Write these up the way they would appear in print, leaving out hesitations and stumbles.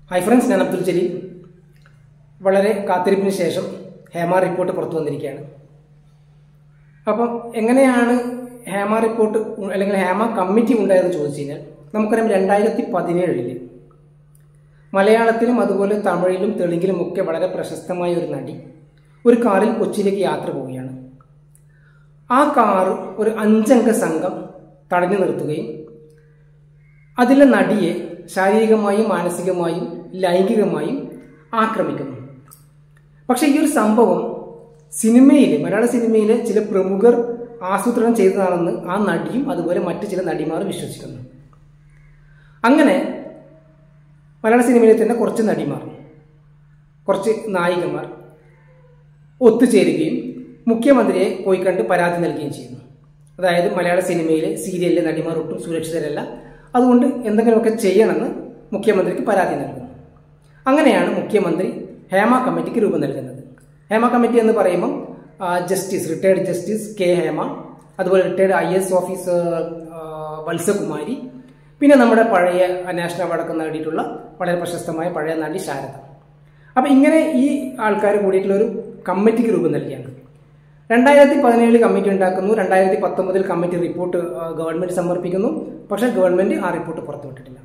Hi friends, ഞാൻ അബ്ദുൽ ജലീൽ. വളരെ കാത്തിരിപ്പിന് ശേഷം ഹേമ റിപ്പോർട്ട് പുറത്തു വന്നിരിക്കുകയാണ്. അപ്പം എങ്ങനെയാണ് ഹേമ റിപ്പോർട്ട് അല്ലെങ്കിൽ ഹേമ കമ്മിറ്റി ഉണ്ടായതെന്ന് ചോദിച്ചു കഴിഞ്ഞാൽ, നമുക്കറിയാം 2017 മലയാളത്തിലും അതുപോലെ തമിഴിലും തെലുങ്കിലും ഒക്കെ വളരെ പ്രശസ്തമായ ഒരു നടി ഒരു കാറിൽ കൊച്ചിയിലേക്ക് യാത്ര പോവുകയാണ്. ആ കാർ ഒരു 5 അംഗ സംഘം തടഞ്ഞു നിർത്തുകയും അതിലെ നടിയെ ശാരീരികമായും മാനസികമായും ലൈംഗികമായും ആക്രമിക്കുന്നു. പക്ഷെ ഈ ഒരു സംഭവം മലയാള സിനിമയിലെ ചില പ്രമുഖർ ആസൂത്രണം ചെയ്തതാണെന്ന് ആ നടിയും അതുപോലെ മറ്റു ചില നടിമാരും വിശ്വസിക്കുന്നു. അങ്ങനെ മലയാള സിനിമയിലെ തന്നെ കുറച്ച് നടിമാർ, കുറച്ച് നായികമാർ ഒത്തുചേരുകയും മുഖ്യമന്ത്രിയെ പോയി കണ്ട് പരാതി നൽകുകയും ചെയ്യുന്നു. അതായത് മലയാള സിനിമയിലെ സീരിയലിലെ നടിമാർ ഒട്ടും സുരക്ഷിതരല്ല, അതുകൊണ്ട് എന്തെങ്കിലുമൊക്കെ ചെയ്യണമെന്ന് മുഖ്യമന്ത്രിക്ക് പരാതി നൽകുന്നു. അങ്ങനെയാണ് മുഖ്യമന്ത്രി ഹേമ കമ്മിറ്റിക്ക് രൂപം നൽകുന്നത്. ഹേമ കമ്മിറ്റി എന്ന് പറയുമ്പം റിട്ടയർഡ് ജസ്റ്റിസ് കെ ഹേമ, അതുപോലെ റിട്ടയർഡ് IAS ഓഫീസർ വത്സകുമാരി, പിന്നെ നമ്മുടെ പഴയ നാഷണൽ അവാർഡൊക്കെ നേടിയിട്ടുള്ള വളരെ പ്രശസ്തമായ പഴയ നടി ശാരദ. അപ്പം ഇങ്ങനെ ഈ ആൾക്കാർ കൂടിയിട്ടുള്ള ഒരു കമ്മിറ്റിക്ക് രൂപം നൽകിയാണ്. 2017 കമ്മിറ്റി ഉണ്ടാക്കുന്നു. 2019 കമ്മിറ്റി റിപ്പോർട്ട് ഗവൺമെന്റ് സമർപ്പിക്കുന്നു. പക്ഷെ ഗവൺമെന്റ് ആ റിപ്പോർട്ട് പുറത്തുവിട്ടിട്ടില്ല.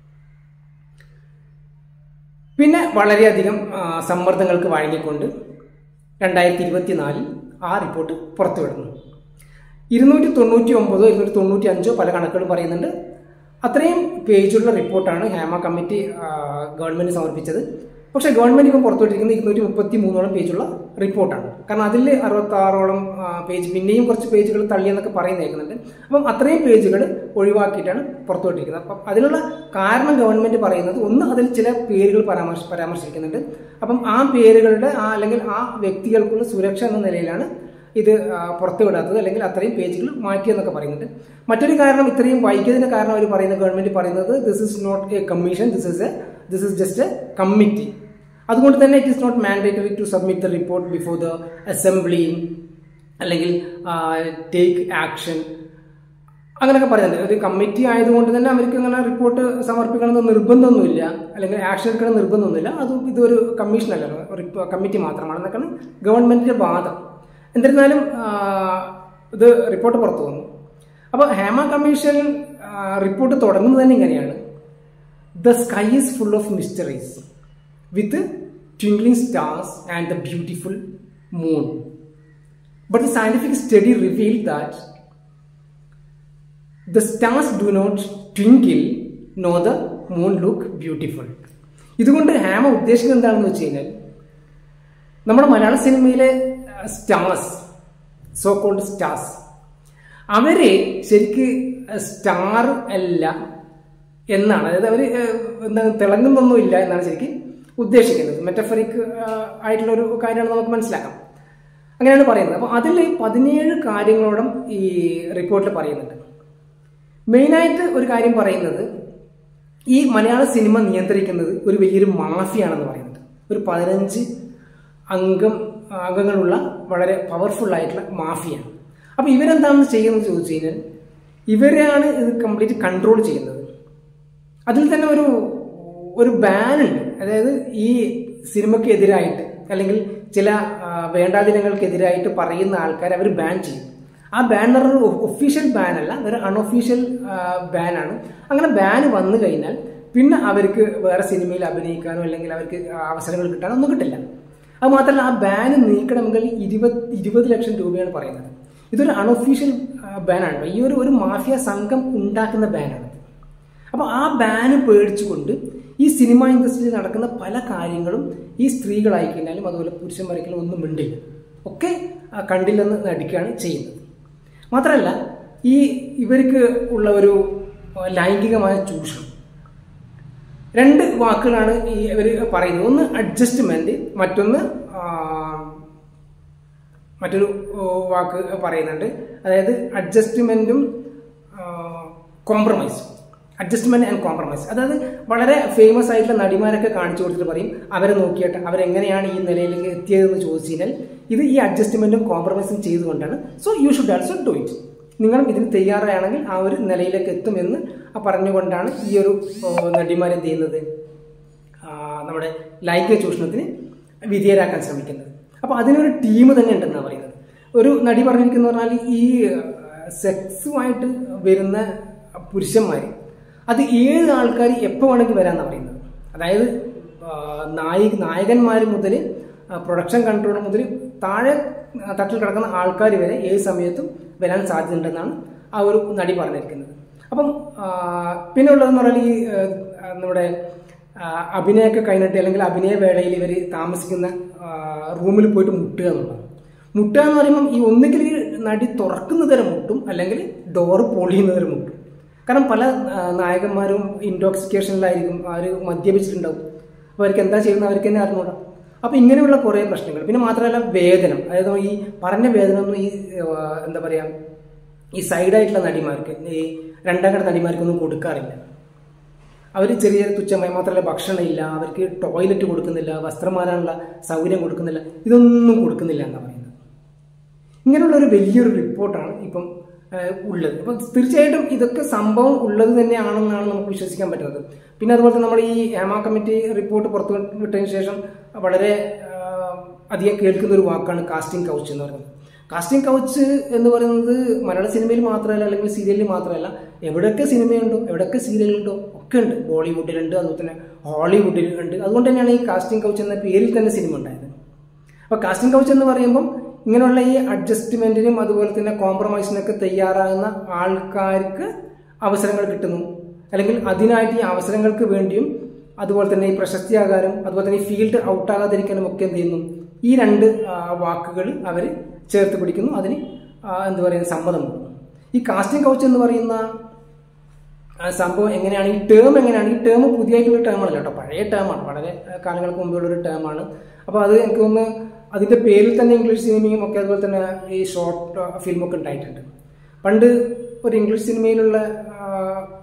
പിന്നെ വളരെയധികം സമ്മർദ്ദങ്ങൾക്ക് വഴങ്ങിക്കൊണ്ട് 2024 ആ റിപ്പോർട്ട് പുറത്തുവിടുന്നു. 299 295 പല കണക്കുകളും പറയുന്നുണ്ട്. അത്രയും പേജുള്ള റിപ്പോർട്ടാണ് ഹേമ കമ്മിറ്റി ഗവൺമെന്റ് സമർപ്പിച്ചത്. പക്ഷെ ഗവൺമെന്റ് ഇപ്പം പുറത്തുവിട്ടിരിക്കുന്നത് 233 പേജുള്ള റിപ്പോർട്ടാണ്. കാരണം അതിൽ 66 പേജ്, പിന്നെയും കുറച്ച് പേജുകൾ തള്ളിയെന്നൊക്കെ പറയുന്നേക്കുന്നുണ്ട്. അപ്പം അത്രയും പേജുകൾ ഒഴിവാക്കിയിട്ടാണ് പുറത്തുവിട്ടിരിക്കുന്നത്. അപ്പം അതിനുള്ള കാരണം ഗവൺമെന്റ് പറയുന്നത്, ഒന്ന്, അതിൽ ചില പേരുകൾ പരാമർശിക്കുന്നുണ്ട്. അപ്പം ആ പേരുകളുടെ അല്ലെങ്കിൽ ആ വ്യക്തികൾക്കുള്ള സുരക്ഷ എന്ന നിലയിലാണ് ഇത് പുറത്തുവിടാത്തത്, അല്ലെങ്കിൽ അത്രയും പേജുകൾ മാറ്റിയെന്നൊക്കെ പറയുന്നുണ്ട്. മറ്റൊരു കാരണം, ഇത്രയും വൈകിയതിന്റെ കാരണം അവർ പറയുന്നത്, ഗവൺമെന്റ് പറയുന്നത്, this is not a commission, this is just a committee. അതുകൊണ്ട് തന്നെ it is not mandatory to submit the report before the assembly, അല്ലെങ്കിൽ ടേക്ക് ആക്ഷൻ, അങ്ങനെയൊക്കെ പറയുന്നുണ്ട്. ഒരു കമ്മിറ്റി ആയതുകൊണ്ട് തന്നെ അവർക്ക് അങ്ങനെ റിപ്പോർട്ട് സമർപ്പിക്കണമെന്ന് നിർബന്ധമൊന്നുമില്ല, അല്ലെങ്കിൽ ആക്ഷൻ എടുക്കണം നിർബന്ധമൊന്നുമില്ല. ഇതൊരു കമ്മീഷനല്ല, കമ്മിറ്റി മാത്രമാണെന്നൊക്കെയാണ് ഗവൺമെന്റിന്റെ വാദം. എന്നിരുന്നാലും ഇത് റിപ്പോർട്ട് പുറത്തു വന്നു. അപ്പോൾ ഹേമ കമ്മീഷൻ റിപ്പോർട്ട് തുടങ്ങുന്നത് തന്നെ ഇങ്ങനെയാണ്: the sky is full of mysteries with twinkling stars and the beautiful moon, but the scientific study revealed that the stars do not twinkle no the moon look beautiful. ഇതുകൊണ്ട് ഹേമ ഉദ്ദേശിക്കുന്നത് എന്താണെന്ന് വെച്ച് കഴിഞ്ഞാൽ, നമ്മുടെ മലയാള സിനിമയിലെ സ്റ്റാർസ്, സോ കോൾഡ് സ്റ്റാർസ്, അവര് ശരിക്ക് star അല്ല എന്നാണ്. അതായത് അവര് തിളങ്ങുന്നൊന്നും ഇല്ല എന്നാണ് ശരിക്കും ഉദ്ദേശിക്കുന്നത്. മെറ്റഫറിക് ആയിട്ടുള്ള ഒരു കാര്യമാണ് നമുക്ക് മനസ്സിലാക്കാം. അങ്ങനെയാണ് പറയുന്നത്. അപ്പൊ അതിൽ 17 കാര്യങ്ങളോടും ഈ റിപ്പോർട്ടിൽ പറയുന്നുണ്ട്. മെയിനായിട്ട് ഒരു കാര്യം പറയുന്നത്, ഈ മലയാള സിനിമ നിയന്ത്രിക്കുന്നത് ഒരു വലിയൊരു മാഫിയാണെന്ന് പറയുന്നുണ്ട്. ഒരു 15 അംഗങ്ങളുള്ള വളരെ പവർഫുൾ ആയിട്ടുള്ള മാഫിയാണ്. അപ്പൊ ഇവരെന്താണെന്ന് ചെയ്യുന്നത് ചോദിച്ചു കഴിഞ്ഞാൽ, ഇവരാണ് ഇത് കംപ്ലീറ്റ് കൺട്രോൾ ചെയ്യുന്നത്. അതിൽ തന്നെ ഒരു ബാൻ ഉണ്ട്. അതായത് ഈ സിനിമയ്ക്കെതിരായിട്ട് അല്ലെങ്കിൽ ചില വേണ്ടാദിനങ്ങൾക്കെതിരായിട്ട് പറയുന്ന ആൾക്കാർ അവർ ബാൻ ചെയ്യും. ആ ബാൻ എന്ന് പറഞ്ഞാൽ ഒഫീഷ്യൽ ബാൻ അല്ല, ഒരു അൺഒഫീഷ്യൽ ബാനാണ്. അങ്ങനെ ബാൻ വന്നു കഴിഞ്ഞാൽ പിന്നെ അവർക്ക് വേറെ സിനിമയിൽ അഭിനയിക്കാനോ അല്ലെങ്കിൽ അവർക്ക് അവസരങ്ങൾ കിട്ടാനോ ഒന്നും കിട്ടില്ല. അത് മാത്രമല്ല, ആ ബാൻ നീക്കണമെങ്കിൽ 20 ലക്ഷം രൂപയാണ് പറയുന്നത്. ഇതൊരു അൺഒഫീഷ്യൽ ബാനാണ്. ഈ ഒരു മാഫിയ സംഘം ഉണ്ടാക്കുന്ന ബാനാണ്. അപ്പൊ ആ ബാന് പേടിച്ചുകൊണ്ട് ഈ സിനിമ ഇൻഡസ്ട്രിയിൽ നടക്കുന്ന പല കാര്യങ്ങളും ഈ സ്ത്രീകളായി കഴിഞ്ഞാലും അതുപോലെ പുരുഷന്മാരെങ്കിലും ഒന്നും മിണ്ടില്ല, ഒക്കെ കണ്ടില്ലെന്ന് നടിക്കുകയാണ് ചെയ്യുന്നത്. മാത്രമല്ല, ഇവർക്ക് ഉള്ള ഒരു ലൈംഗികമായ ചൂഷണം, 2 വാക്കുകളാണ് ഇവർ പറയുന്നത്. ഒന്ന് അഡ്ജസ്റ്റ്മെന്റ്, മറ്റൊരു വാക്ക് പറയുന്നുണ്ട്. അതായത് അഡ്ജസ്റ്റ്മെന്റും കോംപ്രമൈസും. Adjustment and compromise. അതായത് വളരെ ഫേമസ് ആയിട്ടുള്ള നടിമാരൊക്കെ കാണിച്ചു കൊടുത്തിട്ട് പറയും, അവരെ നോക്കിയിട്ട് അവരെങ്ങനെയാണ് ഈ നിലയിലേക്ക് എത്തിയതെന്ന് ചോദിച്ചു കഴിഞ്ഞാൽ, ഇത് ഈ അഡ്ജസ്റ്റ്മെന്റും കോംപ്രമൈസും ചെയ്തുകൊണ്ടാണ്. So you should also do it. നിങ്ങളും ഇതിന് തയ്യാറാണെങ്കിൽ ആ ഒരു നിലയിലേക്ക് എത്തുമെന്ന് പറഞ്ഞുകൊണ്ടാണ് ഈ ഒരു നടിമാരെന്ത് ചെയ്യുന്നത്, അവിടെ ലൈംഗിക ചൂഷണത്തിന് വിധേയരാക്കാൻ ശ്രമിക്കുന്നത്. അപ്പോൾ അതിനൊരു ടീം തന്നെ ഉണ്ടെന്നാണ് പറയുന്നത്. ഒരു നടി പറഞ്ഞിരിക്കുന്ന പറഞ്ഞാൽ ഈ സെക്സുമായിട്ട് വരുന്ന പുരുഷന്മാർ അത് 7 ആൾക്കാർ എപ്പോൾ വേണമെങ്കിൽ വരാമെന്നാണ് പറയുന്നത്. അതായത് നായകന്മാർ മുതൽ പ്രൊഡക്ഷൻ കൺട്രോളർ മുതൽ താഴെ തട്ടിൽ കിടക്കുന്ന ആൾക്കാർ വരെ ഏത് സമയത്തും വരാൻ സാധ്യതയുണ്ടെന്നാണ് ആ ഒരു നടി പറഞ്ഞിരിക്കുന്നത്. അപ്പം പിന്നെ ഉള്ളതെന്ന് പറഞ്ഞാൽ ഈ നമ്മുടെ അഭിനയമൊക്കെ കഴിഞ്ഞിട്ട് അല്ലെങ്കിൽ അഭിനയ വേളയിൽ ഇവർ താമസിക്കുന്ന റൂമിൽ പോയിട്ട് മുട്ടുക എന്നുള്ളതാണ്. മുട്ടുക എന്ന് പറയുമ്പം ഈ ഒന്നുകിൽ നടി തുറക്കുന്നതരം മുട്ടും അല്ലെങ്കിൽ ഡോറ് പൊളിയുന്നതരം മുട്ടും. കാരണം പല നായകന്മാരും ഇൻടോക്സിക്കേഷനിലായിരിക്കും, അവർ മദ്യപിച്ചിട്ടുണ്ടാവും. അപ്പോൾ അവർക്ക് എന്താ ചെയ്യുന്നത് അവർക്ക് തന്നെ അറിഞ്ഞൂടാ. അപ്പോൾ ഇങ്ങനെയുള്ള കുറേ പ്രശ്നങ്ങൾ. പിന്നെ മാത്രമല്ല വേതനം, അതായത് ഈ പറഞ്ഞ വേതനമൊന്നും ഈ എന്താ പറയുക ഈ സൈഡായിട്ടുള്ള നടിമാർക്ക്, ഈ രണ്ടാം കട നടിമാർക്കൊന്നും കൊടുക്കാറില്ല. അവർ ചെറിയ തുച്ഛമായി, മാത്രമല്ല ഭക്ഷണം ഇല്ല, അവർക്ക് ടോയ്ലറ്റ് കൊടുക്കുന്നില്ല, വസ്ത്രം മാറാനുള്ള സൗകര്യം കൊടുക്കുന്നില്ല, ഇതൊന്നും കൊടുക്കുന്നില്ല എന്നാണ് പറയുന്നത്. ഇങ്ങനെയുള്ള ഒരു വലിയൊരു റിപ്പോർട്ടാണ് ഇപ്പം ഉള്ളത്. അപ്പം തീർച്ചയായിട്ടും ഇതൊക്കെ സംഭവം ഉള്ളത് തന്നെയാണെന്നാണ് നമുക്ക് വിശ്വസിക്കാൻ പറ്റുന്നത്. പിന്നെ അതുപോലെ തന്നെ നമ്മൾ ഈ ഹേമ കമ്മിറ്റി റിപ്പോർട്ട് പുറത്തു വിട്ടതിന് ശേഷം വളരെ അധികം കേൾക്കുന്ന ഒരു വാക്കാണ് കാസ്റ്റിംഗ് കൗച്ച് എന്ന് പറയുന്നത്. കാസ്റ്റിംഗ് കൗച്ച് എന്ന് പറയുന്നത് മലയാള സിനിമയിൽ മാത്രമല്ല, അല്ലെങ്കിൽ സീരിയലിൽ മാത്രമല്ല, എവിടെയൊക്കെ സിനിമയുണ്ടോ എവിടെയൊക്കെ സീരിയലുണ്ടോ ഒക്കെ ഉണ്ട്. ബോളിവുഡിലുണ്ട്, അതുപോലെ തന്നെ ഹോളിവുഡിൽ ഉണ്ട്. അതുകൊണ്ട് തന്നെയാണ് ഈ കാസ്റ്റിംഗ് കൗച്ച് എന്ന പേരിൽ തന്നെ സിനിമ ഉണ്ടായത്. അപ്പോൾ കാസ്റ്റിംഗ് കൗച്ച് എന്ന് പറയുമ്പം ഇങ്ങനെയുള്ള ഈ അഡ്ജസ്റ്റ്മെന്റിനും അതുപോലെ തന്നെ കോംപ്രമൈസിനൊക്കെ തയ്യാറാകുന്ന ആൾക്കാർക്ക് അവസരങ്ങൾ കിട്ടുന്നു, അല്ലെങ്കിൽ അതിനായിട്ട് ഈ അവസരങ്ങൾക്ക് വേണ്ടിയും അതുപോലെ തന്നെ ഈ പ്രശസ്തിയാകാനും അതുപോലെ തന്നെ ഈ ഫീൽഡ് ഔട്ടാകാതിരിക്കാനും ഒക്കെ എന്ത് ചെയ്യുന്നു, ഈ 2 വാക്കുകൾ അവർ ചേർത്ത് പിടിക്കുന്നു. അതിന് എന്താ പറയുക സമ്മതം കൊടുക്കുന്നു. ഈ കാസ്റ്റിംഗ് കൗച്ച് എന്ന് പറയുന്ന സംഭവം എങ്ങനെയാണ്, ഈ ടേം എങ്ങനെയാണ്, ഈ ടേം പുതിയതായിട്ടുള്ള ടേമാണല്ലോ കേട്ടോ, പഴയ ടേമാണ്, വളരെ കാലങ്ങൾക്ക് മുമ്പുള്ളൊരു ടേമാണ്. അപ്പോൾ അത് എനിക്ക് തോന്നുന്നു അതിൻ്റെ പേരിൽ തന്നെ ഇംഗ്ലീഷ് സിനിമയും ഒക്കെ അതുപോലെ തന്നെ ഈ ഷോർട്ട് ഫിലിമൊക്കെ ഉണ്ടായിട്ടുണ്ട്. പണ്ട് ഒരു ഇംഗ്ലീഷ് സിനിമയിലുള്ള